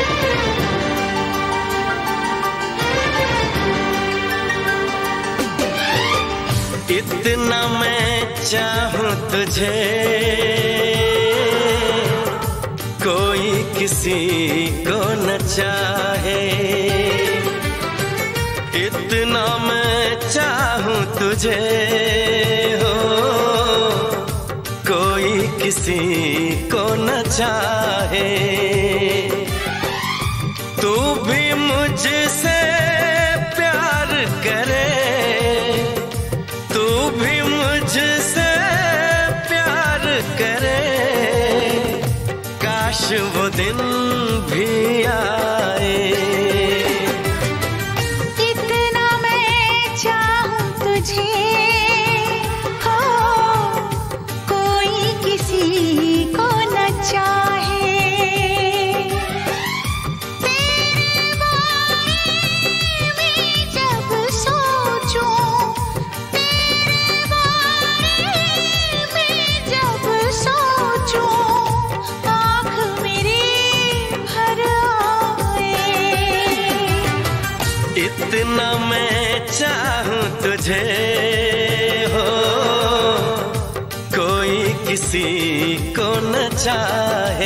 इतना मैं चाहूं तुझे, कोई किसी को न चाहे। इतना मैं चाहूं तुझे हो, कोई किसी को न चाहे। तू भी मुझसे प्यार करे, तू भी मुझसे प्यार करे, काश वो दिन भी आए। इतना मैं चाहूं तुझे हो, कोई किसी को न चाहे। तेरे बारे में जब सोचूं, तेरे बारे में जब सोचूं, आँख मेरी भर आए। इतना मैं चाहूं तुझे हो, कोई किसी को न चाहे।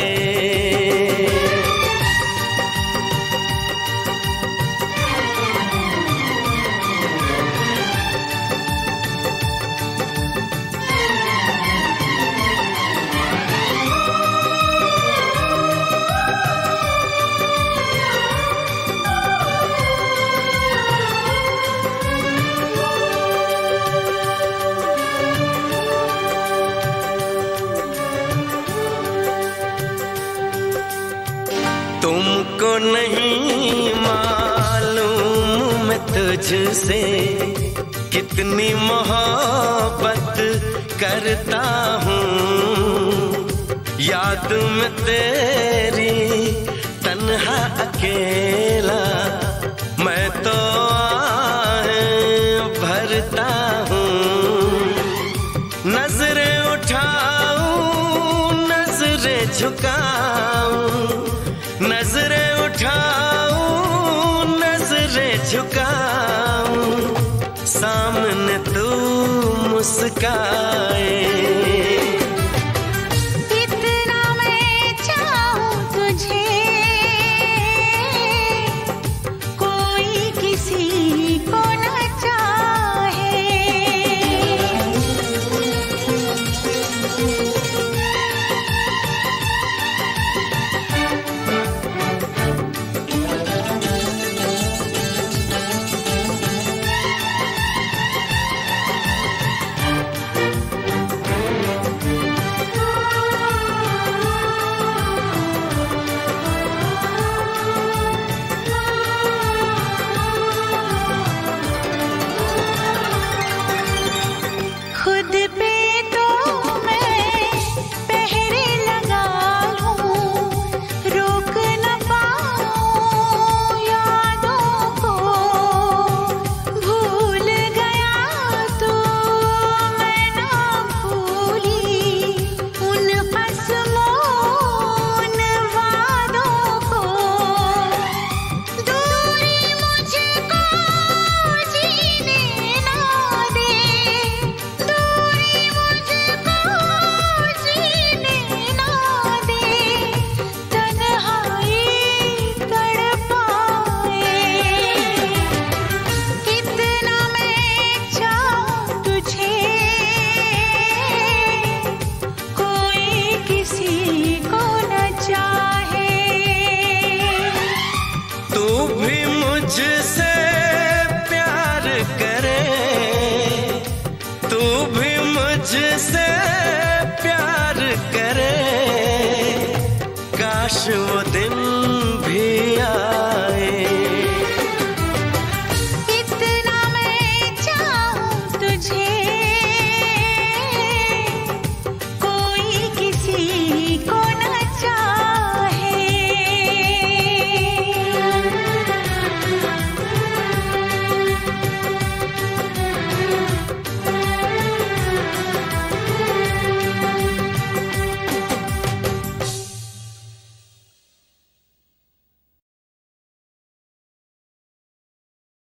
तुमको नहीं मालूम मैं तुझसे कितनी मोहब्बत करता हूँ। याद में तेरी तन्हा अकेला मैं तो आहें भरता हूँ। नजरें उठाऊं, नजरें झुकाऊं, नजरें उठाऊं, नजरें झुकाऊं, सामने तू मुस्काए। इतना मैं चाहूं तुझे, कोई किसी को न चाहे। खुद पे तो मैं पहरे लगा लूं, रोक न पाऊं यादों को। भूल गया तो मैं ना भूली उन कसमों, उन वादों को। दूरी मुझको जीने ना दे, दूरी मुझको जीने ना दे, तन्हाई तड़पाए। इतना मैं चाहूं तुझे, कोई किसी को न चाहे। तू भी मुझसे प्यार करे, तू भी मुझसे प्यार करे, काश वो दिन